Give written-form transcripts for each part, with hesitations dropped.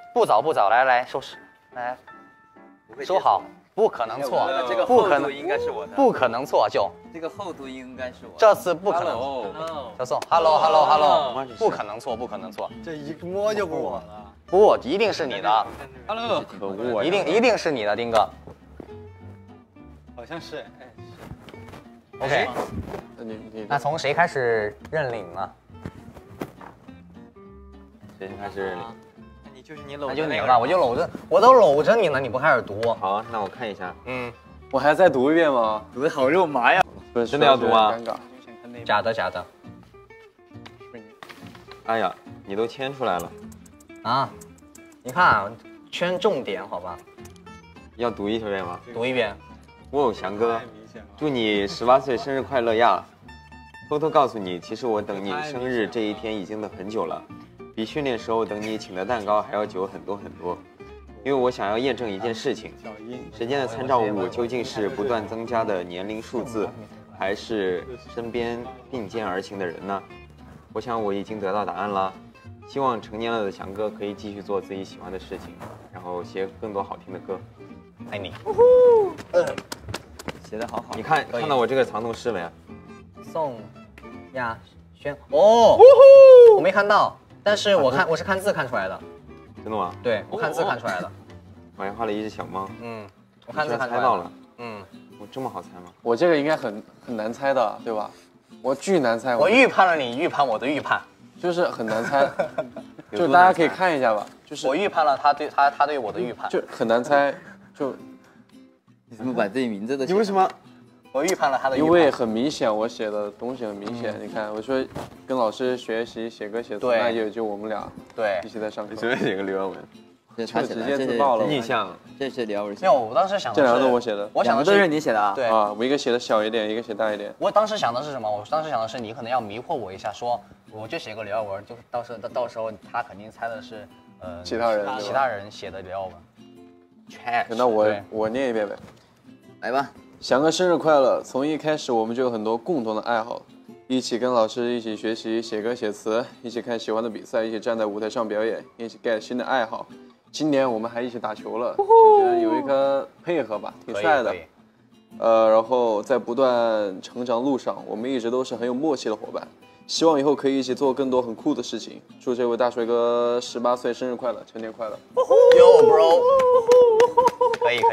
不早不早，来来收拾，来收好，不可能错， 这个不可能厚度应该是我的， 不可能错，就这个厚度应该是我的。 这次不可能。小宋 ，hello， 不可能错，不可能错， 这一摸就不是我了。 不，一定是你的 Hello， 可恶啊！ 一定是你的，丁哥。 好像是，哎，是。 OK， 那那从谁开始认领呢？ 谁开始？ 你就是你搂， 那就你了，我都搂着你呢，你不开始读？ 好，那我看一下。 嗯， 我还要再读一遍吗？ 读的好肉麻呀！ 不是， 真的要读吗尴尬。 假的假的。 哎呀，你都签出来了， 啊，你看啊，圈重点好吧？ 要读一遍吗？ 读一遍。 哦，翔哥，祝你18岁生日快乐呀！偷偷告诉你，其实我等你生日这一天已经等很久了，比训练时候等你请的蛋糕还要久很多很多。因为我想要验证一件事情，时间的参照物究竟是不断增加的年龄数字，还是身边并肩而行的人呢？我想我已经得到答案了。希望成年了的翔哥可以继续做自己喜欢的事情，然后写更多好听的歌。 爱你。 写的好好。 你看到我这个藏头诗了呀？ 宋亚轩哦，我没看到，但是我是看字看出来的。 真的吗？ 对，我看字看出来的。 我还画了一只小猫。 嗯，我看字看出来猜到了。 嗯， 我这么好猜吗？ 我这个应该很难猜的，对吧？我巨难猜。 我预判了你预判我的预判， 就是很难猜，就大家可以看一下吧。就是我预判了他对我的预判， 就很难猜，就你怎么把自己名字都？ 你为什么？ 我预判了他的预判， 因为很明显，我写的东西很明显。你看，我说跟老师学习写歌写词，那也就我们俩对一起在上课， 随便写个留言文， 这是他写的， 直接自爆了。 印象。 这是李老师写没有，我当时想的这两个都我写的， 我想的都是你写的啊？ 对啊，我一个写的小一点，一个写大一点。 我当时想的是什么？我当时想的是你可能要迷惑我一下，说我就写个留言文，就到时候他肯定猜的是其他人其他人写的留言文。 那我念一遍呗。 来吧。 翔哥生日快乐！从一开始我们就有很多共同的爱好，一起跟老师一起学习写歌写词，一起看喜欢的比赛，一起站在舞台上表演，一起 get 新的爱好。今年我们还一起打球了，我觉得有一个配合吧，挺帅的。然后在不断成长路上，我们一直都是很有默契的伙伴。希望以后可以一起做更多很酷的事情。祝这位大帅哥18岁生日快乐，成年快乐。 Yo bro， 可以。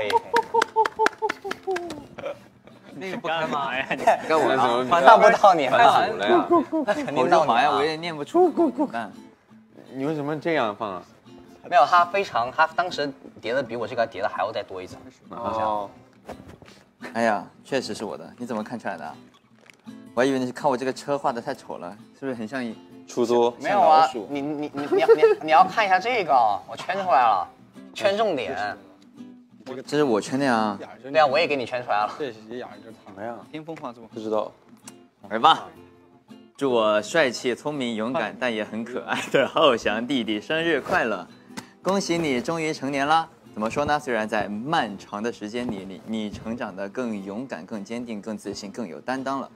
那个不开吗？ 呀，你干我啊！ 那不到你了呀？ 那肯定到你呀！我也念不出。 你为什么这样放啊？ 没有，他当时叠的比我这个叠的还要再多一层。 哦。 哎呀，确实是我的，你怎么看出来的？我还以为你是看我这个车画的太丑了，是不是很像出租？ 没有啊，你要看一下这个，我圈出来了，圈重点。 这是我圈的呀。 对啊，我也给你圈出来了。 这是一眼就什么呀？ 巅峰画作。 不知道。 来吧，祝我帅气、聪明、勇敢，但也很可爱的浩翔弟弟生日快乐！恭喜你终于成年了。怎么说呢？虽然在漫长的时间里，你成长得更勇敢、更坚定、更自信、更有担当了。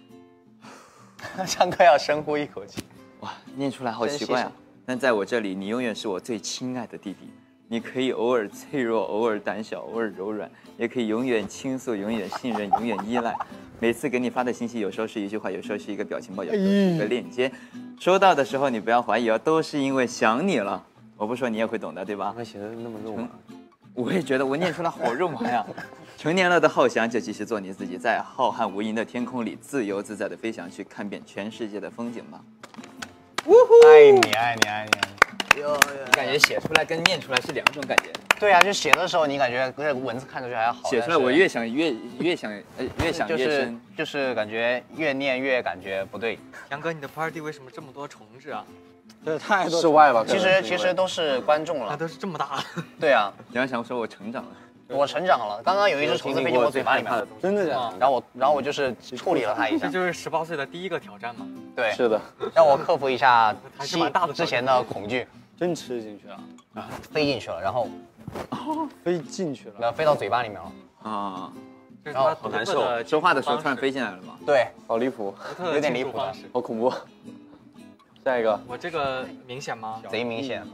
上课要深呼一口气。 哇，念出来好奇怪啊！但在我这里，你永远是我最亲爱的弟弟。你可以偶尔脆弱，偶尔胆小，偶尔柔软，也可以永远倾诉，永远信任，永远依赖。每次给你发的信息，有时候是一句话，有时候是一个表情包，有时候是一个链接。收到的时候你不要怀疑哦，都是因为想你了。我不说你也会懂的，对吧？ 我写的那么肉麻。 我也觉得我念出来好肉麻呀。成年了的浩翔就继续做你自己，在浩瀚无垠的天空里自由自在的飞翔，去看遍全世界的风景吧。 爱你。 你感觉写出来跟念出来是两种感觉。 对啊，就写的时候你感觉文字看上去还好， 写出来我越想越深， 就是感觉越念越感觉不对。 杨哥，你的 party 为什么这么多重置啊？ 这太多室外吧？ 其实都是观众了， 那都是这么大。 对啊， 杨翔说我成长了， 我成长了。刚刚有一只虫子飞进我嘴巴里面， 真的假的？ 然后我就是处理了它一下。 这就是18岁的第一个挑战嘛。 对， 是的， 让我克服一下还是蛮大的之前的恐惧。 真吃进去了啊，飞进去了，然后飞进去了， 然后飞到嘴巴里面了啊， 然后好难受。 说话的时候突然飞进来了吗？ 对， 好离谱， 有点离谱的， 好恐怖。下一个， 我这个明显吗？ 贼明显。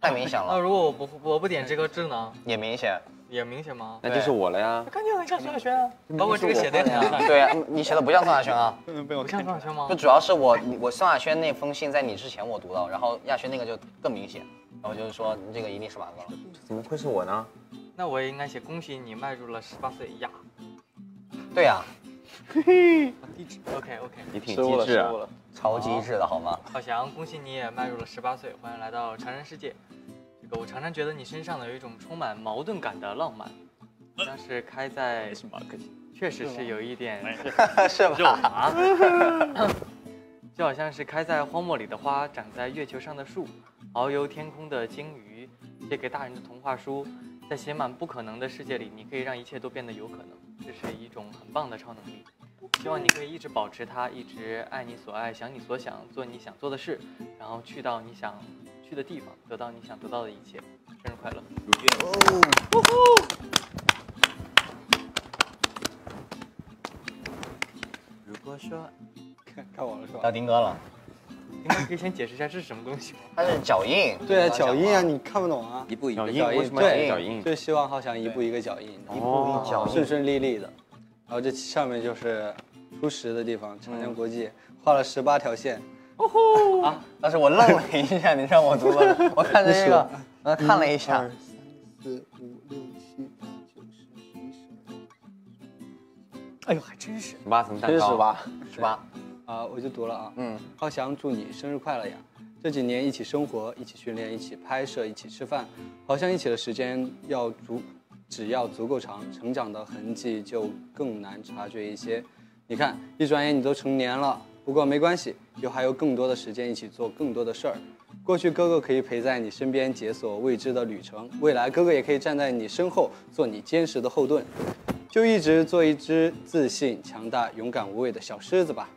太明显了。 那如果我不点这个智呢？ 也明显。 也明显吗？ 那就是我了呀。 感觉很像宋亚轩啊，包括这个写的也很像。 对啊，你写的不像宋亚轩啊。 不像宋亚轩吗？ 就主要是我宋亚轩那封信在你之前我读到，然后亚轩那个就更明显，然后就是说你这个一定18个了。 怎么会是我呢？ 那我也应该写恭喜你迈入了18岁呀。 对呀。 地址 OK， 你挺机智啊， 超机智的好吗？ 浩翔，恭喜你也迈入了18岁，欢迎来到成人世界。这个我常常觉得你身上有一种充满矛盾感的浪漫，像是开在确实是有一点是吧？ 就好像是开在荒漠里的花，长在月球上的树，遨游天空的鲸鱼，写给大人的童话书，在写满不可能的世界里，你可以让一切都变得有可能，这是一种很棒的超能力。希望你可以一直保持它，一直爱你所爱，想你所想，做你想做的事，然后去到你想去的地方，得到你想得到的一切。生日快乐！ 如果说看我了是吧？ 到丁哥了。 丁哥可以先解释一下这是什么东西吗？ 它是脚印。 对啊，脚印啊，你看不懂啊？ 一步一个脚印，为什么要写脚印？ 就希望浩翔一步一个脚印， 一步一脚印， 顺顺利利的。然后这上面就是初10的地方，长江国际画了18条线。 哦吼！啊！当时我愣了一下，你让我读了，我看着这个，看了一下。1、2、3、4、5、6、7、8、9、10、11、12。 哎呦，还真是 18层蛋糕 ，18 啊！我就读了啊。浩翔，祝你生日快乐呀！这几年一起生活，一起训练，一起拍摄，一起吃饭，好像一起的时间只要足够长，成长的痕迹就更难察觉一些。你看，一转眼你都成年了，不过没关系，还有更多的时间一起做更多的事儿。过去哥哥可以陪在你身边解锁未知的旅程，未来哥哥也可以站在你身后，做你坚实的后盾，就一直做一只自信、强大、勇敢无畏的小狮子吧。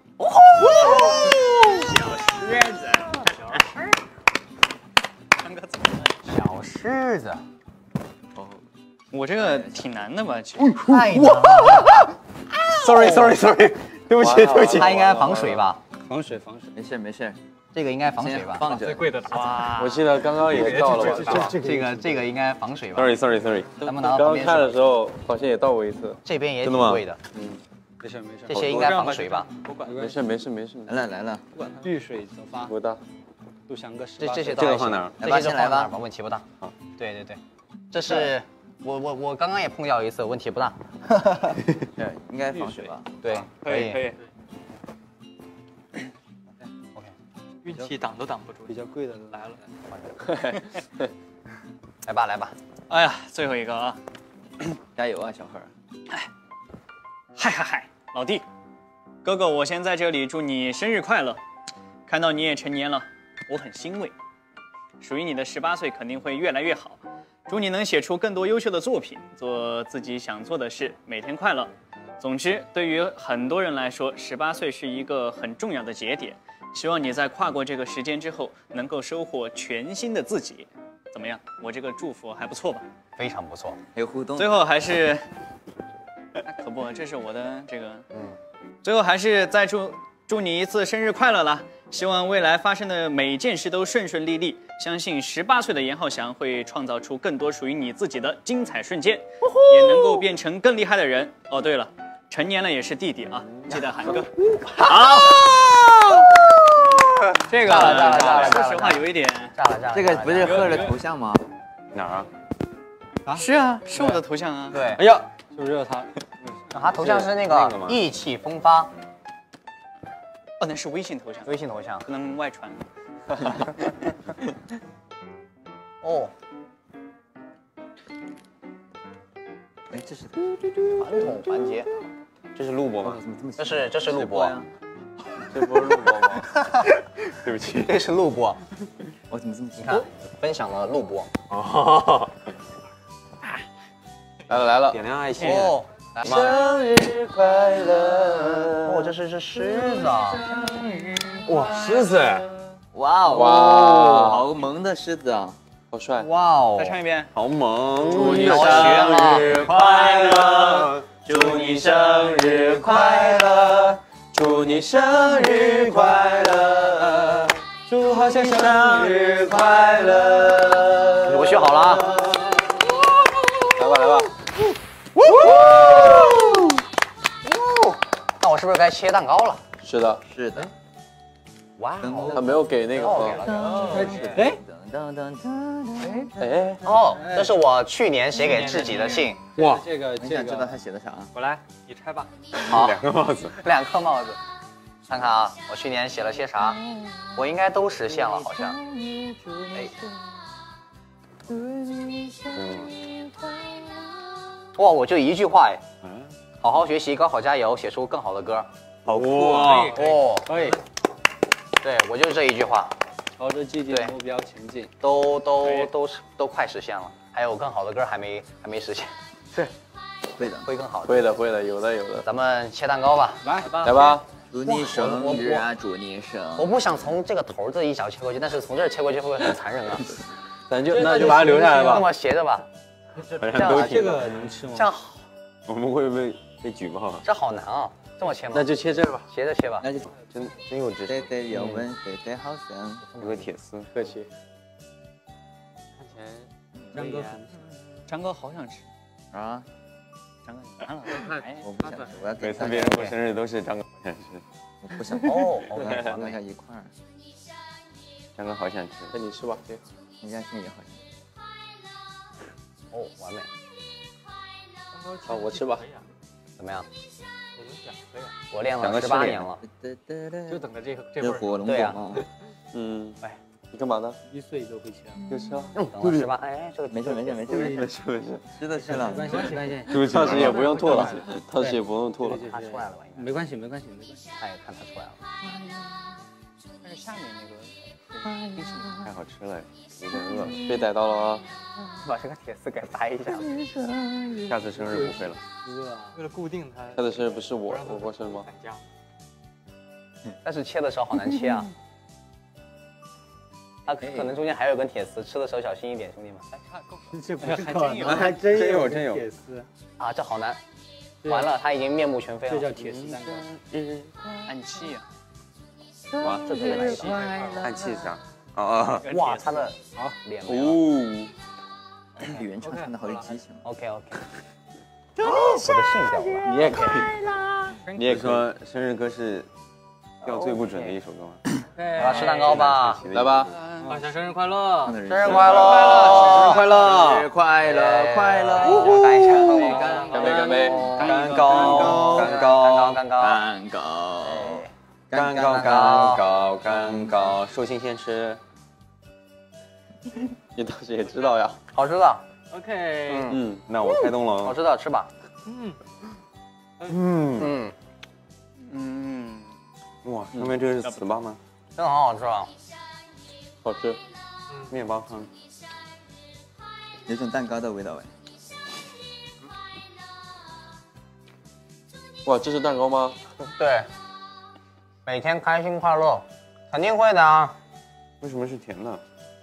小狮子。 我这个挺难的吧？其实太难了。 Sorry， 对不起。 它应该防水吧？ 防水， 没事， 这个应该防水吧？ 放着。 最贵的哇！ 我记得刚刚也到了吧？ 这个应该防水吧 Sorry。 咱们拿到刚刚旁边看的时候好像也到过一次。 这边也挺贵的。 没事。 这些应该防水吧？ 不管， 没事。 来了。 不管它，遇水则发。 不大。 杜翔哥这些这个放哪儿？ 这些先来吧，问题不大。好，对，这是我刚刚也碰到一次，问题不大。 对，应该防水吧？ 对，可以。OK， 运气挡都挡不住。 比较贵的来了。 来吧。 哎呀，最后一个啊！ 加油啊，小何！ 嗨，老弟，哥哥，我先在这里祝你生日快乐！看到你也成年了，我很欣慰。属于你的18岁肯定会越来越好，祝你能写出更多优秀的作品，做自己想做的事，每天快乐。总之，对于很多人来说，18岁是一个很重要的节点。希望你在跨过这个时间之后，能够收获全新的自己。怎么样？我这个祝福还不错吧？ 非常不错， 还有互动。 最后还是，可不，这是我的这个，最后还是再祝你一次生日快乐啦！希望未来发生的每一件事都顺顺利利。相信18岁的严浩翔会创造出更多属于你自己的精彩瞬间，也能够变成更厉害的人。哦，对了，成年了也是弟弟啊，记得喊哥。好。这个炸了说实话有一点炸了。 这个不是贺的头像吗？ 哪儿啊？ 是啊，是我的头像啊。 对。 哎呀， 是不是他？ 他头像是那个意气风发。 哦，那是微信头像。 微信头像不能外传。 哦。 哎，这是传统环节。 这是录播吗？ 这是录播呀。 这不是录播吗？ 对不起， 这是录播。 我怎么这么你看，分享了录播。 哦， 来了， 点亮爱心。 哦， 生日快乐！ 哦，这是只狮子啊！ 哇，狮子！ 哇哦， 哇好萌的狮子啊！ 好帅！ 哇哦！ 再唱一遍。 好萌！ 祝你生日快乐！祝你生日快乐！祝你生日快乐！ 祝浩翔生日快乐！ 我学好了啊。 来吧来吧。 那我是不是该切蛋糕了？ 是的， 是的。 哇哦！ 他没有给那个哦，给了给了。 哎， 哦，这是我去年写给自己的信。 哇，这个你想知道他写的啥？ 我来，你拆吧。 好 2个帽子。 2颗帽子。看看啊，我去年写了些啥？我应该都实现了，好像。哎。哇，我就一句话哎。好好学习，高考加油，写出更好的歌。 好酷啊！ 哦， 可以， 对我就是这一句话， 朝着既定目标前进。 都快实现了，还有更好的歌还没实现。是， 会的， 会更好的。 会的会的，有的有的。 咱们切蛋糕吧， 来吧， 来吧。 祝你生日啊！祝你生。 我不想从这个头这一小切过去，但是从这儿切过去会不会很残忍啊？ 那就把它留下来吧。 那么斜着吧， 好像都挺。 这个能吃吗？ 这样我们会不会被举报啊？ 这好难啊，这么切吗？ 那就切这儿吧。 斜着切吧。 那就真有知识。 对对有问，对对好像。 有个铁丝， 客气。 看起来张哥很张哥好想吃啊！ 张哥你完了， 我不想吃，我要给每次别人过生日都是张哥好想吃， 我不想哦我 ，OK， 要大家一块儿。 张哥好想吃。 那你吃吧，这人家心里好像。 哦，完美。 好，我吃吧。 怎么样？ 我们讲可以啊。 我练了18年了。 就等着这这份儿。 火龙对啊果吗？ 嗯， 哎， 你干嘛呢？ ，1岁都会切。 就是啊。 等了18，哎，这个没事没事没事没事，吃的吃了。 没关系没关系， 当时也不用吐了，当时也不用吐了。 他出来了吧？应该没关系没关系没关系。 他也看他出来了。 但是下面那个太好吃了，有点饿了。 被逮到了啊！ 把这个铁丝给掰一下。 下次生日不会了。 为了固定它， 他的生日不是我过生日吗？ 返家。 但是切的时候好难切啊。它可能中间还有根铁丝，吃的时候小心一点，兄弟们。 这不是还真有还真有真有铁丝， 啊，这好难。完了，他已经面目全非了。 这叫铁丝蛋糕。 暗器啊！ 哇， 这特别来气。 暗器上。哦哇，他的好脸没了。 原唱唱的好有激情。 OK。我的信掉了。 你也可以， 你也说生日歌是掉最不准的一首歌吗？ 好了，吃蛋糕吧。 来吧。 大家生日快乐！ 生日快乐！ 快乐！ 生日快乐！快乐！ 干一下， 干杯干杯！ 干糕！干糕！ 干糕！ 蛋糕。 干糕！干糕！干糕！寿星先吃。 你当时也知道呀。 好吃的。 OK。 嗯， 那我开动了哦。 好吃的，吃吧。 哇，上面这个是糍粑吗？ 真的好好吃啊！ 好吃。 面包糠。 有种蛋糕的味道哎。 哇，这是蛋糕吗？ 对。每天开心快乐，肯定会的啊。 为什么是甜的？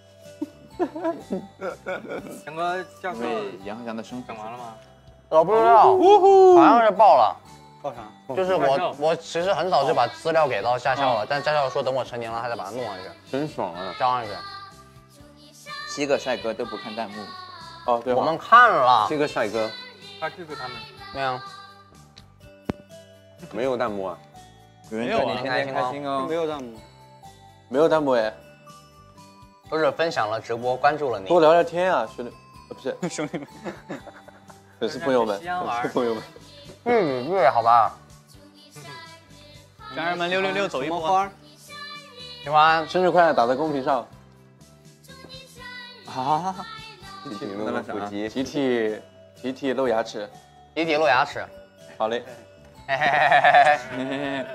杨哥教授杨浩翔的生活讲完了吗？ 我不知道，好像是报了。 报啥？ 就是我其实很早就把资料给到驾校了，但驾校说等我成年了，他再把它弄上去， 真爽啊！ 交上去。 7个帅哥都不看弹幕。 哦，对， 我们看了。 这个帅哥发 QQ 他们。 对啊。 没有弹幕啊。 有人叫你天天开心哦。 没有弹幕。 没有弹幕哎。 都是分享了直播，关注了你。 多聊聊天啊，兄弟，不是兄弟们， 粉丝朋友们，粉丝朋友们。 对，好吧。 家人们666走一波。 喜欢， 生日快乐，打在公屏上。 啊！ 集体弄个腹肌， 集体露牙齿， 集体露牙齿。 好嘞。 嘿嘿嘿嘿嘿。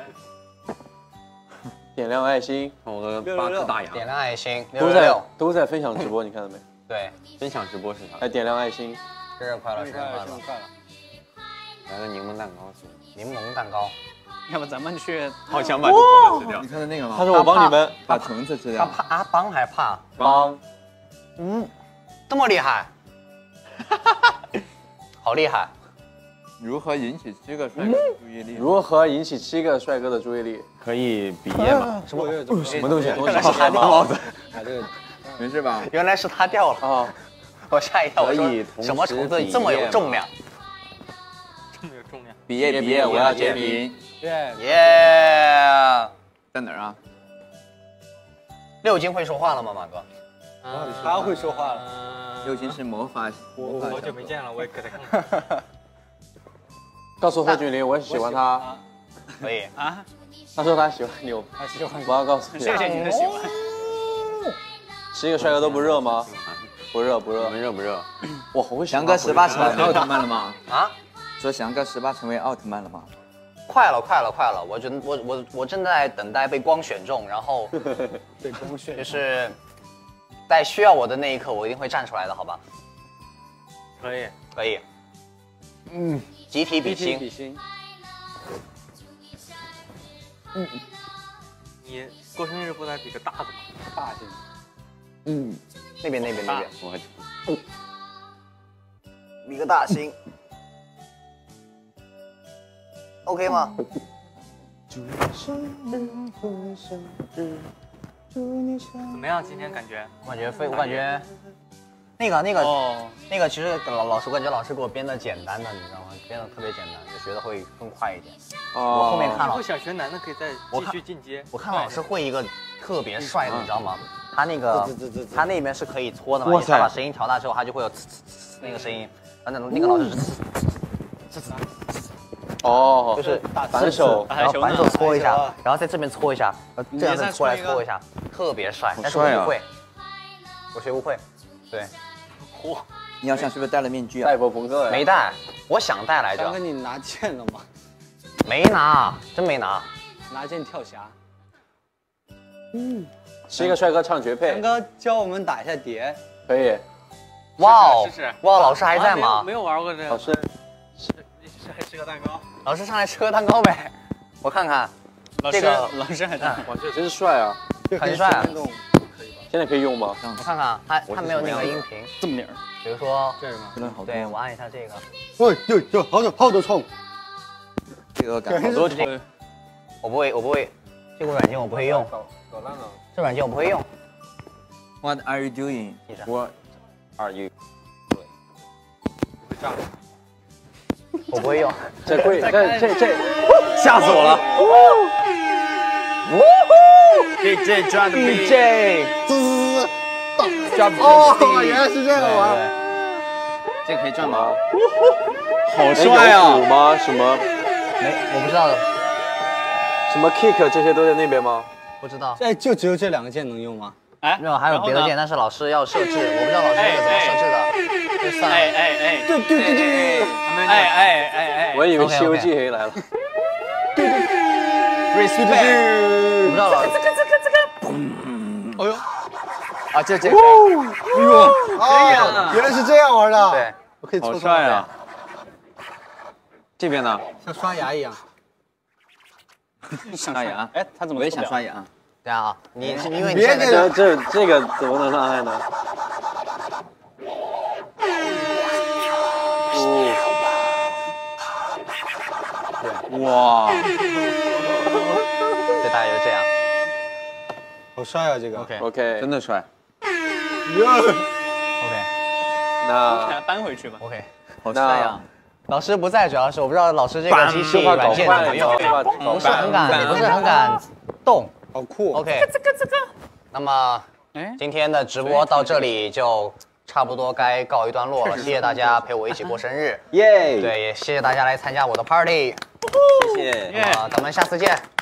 点亮爱心， 我的8颗大牙。 点亮爱心， 都在分享直播，你看到没？ 对， 分享直播是啥？ 还点亮爱心， 生日快乐，生日快乐！ 来个柠檬蛋糕是柠檬蛋糕， 要不咱们去？ 好想把这个吃掉。 你看到那个吗？ 他说我帮你们把虫子吃掉。 他怕帮还怕帮， 这么厉害，好厉害！ 如何引起7个帅哥的注意力？ 如何引起7个帅哥的注意力？ 可以比耶吗？ 什么东西？ 原来是他掉帽子， 没事吧？ 原来是他掉了啊！我吓一跳，我说什么虫子这么有重量？ 这么有重量？ 比耶，我要截屏。 耶！ 在哪儿啊 6金会说话了吗，马哥？ 他会说话了。 6金是魔法， 我好久没见了，我也给他看看。 告诉贺峻霖，我喜欢他。 可以啊？ 他说他喜欢你， 他喜欢我要告诉你， 谢谢你的喜欢。 7个帅哥都不热吗？不热。 你们热不热？ 我很会翔哥18成为奥特曼了吗？ 啊？ 说翔哥18成为奥特曼了吗？ 快了！我正在等待被光选中，然后被光选就是在需要我的那一刻，我一定会站出来的，好吧？可以。集体比心。 你过生日不得比个大的吗？ 大型。 那边。 我比个大心。OK 吗？ 怎么样？今天感觉？ 我感觉，那个，其实老师，我感觉老师给我编的简单的，你知道吗？编的特别简单，就学的会更快一点。我后面看以后想学男的可以再继续进阶。 我看老师会一个特别帅的，你知道吗？他那边是可以搓的嘛，他把声音调大之后，他就会有呲那个声音，那个老师是哦， 就是反手， 然后反手搓一下，然后在这边搓一下，这样子搓来搓一下，特别帅，但是我不会，我学不会。对， 你好像是不是戴了面具啊？ 赛博朋克呀？ 没戴，我想戴来着。 刚哥，你拿剑了吗？ 没拿，真没拿。 拿剑跳侠。 7个帅哥唱绝配。 刚哥教我们打一下碟， 可以。 哇哦， 试试哇，老师还在吗？ 没有玩过这个。 老师， 还吃个蛋糕。 老师上来吃个蛋糕呗，我看看。这个老师还在。 哇，这真帅啊！ 很帅。 现在可以用吗？ 我看看，他没有那个音频。 这么点儿。 比如说这个吗？ 真的好多。 对，我按一下这个。 喂，就好多冲。 这个感好多我不会，这个软件我不会用。 搞烂了。 这软件我不会用。 What are you doing? What are you? 会炸。 我不会用。 这吓死我了！DJ drop DJ， 哦，原来是这样玩。 这个可以转吗？ 好帅啊！有鼓吗？什么？ 我不知道的。 什么 kick 这些都在那边吗？ 不知道。 哎，就只有这2个键能用吗？ 哎， 没有，还有别的键，但是老师要设置，我不知道老师那个怎么设置的，就算了。 对， 哎， 我以为《西游记》可以来了。 Respect， 我不知道老师。 哎呦， 啊，这， 哎呦，啊，原来是这样玩的。 对， 我可以好帅啊！这边呢？ 像刷牙一样。 刷牙。 哎，他怎么？ 我也想刷牙。 对啊，你因为你别现在这个怎么能伤害呢？ 哇！ 对，大概就是这样。 好帅啊，这个。 OK， 真的帅。 OK， 那给他搬回去吧。 OK， 好帅呀！ 老师不在，主要是我不知道老师这个机器软件怎么用，不是很敢动。 好酷 OK， 那么今天的直播到这里就差不多该告一段落了。谢谢大家陪我一起过生日， 耶！ 对，也谢谢大家来参加我的 party， 谢谢。 那么咱们下次见。